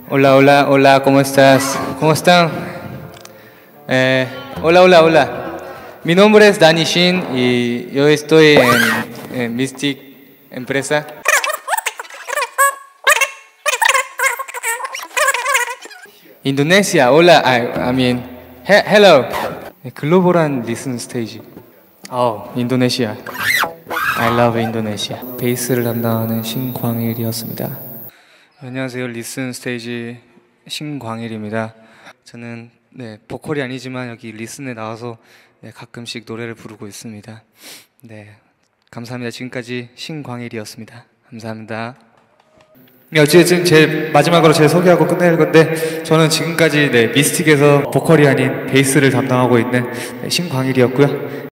Hola, hola, hola, ¿cómo estás? ¿Cómo están? Hola, hola, hola. Mi nombre es Danny Shin y yo estoy en Mystic Empresa. 인도네시아, hola, I mean, hello. 네, 글로벌한 리슨 스테이지. 인도네시아. I love 인도네시아. 베이스를 담당하는 신광일이었습니다. 안녕하세요, 리슨 스테이지 신광일입니다. 저는 보컬이 아니지만 여기 리슨에 나와서 가끔씩 노래를 부르고 있습니다. 네, 감사합니다. 지금까지 신광일이었습니다. 감사합니다. 어쨌든 제 마지막으로 제 소개하고 끝낼 건데 저는 지금까지 미스틱에서 보컬이 아닌 베이스를 담당하고 있는 신광일이었고요.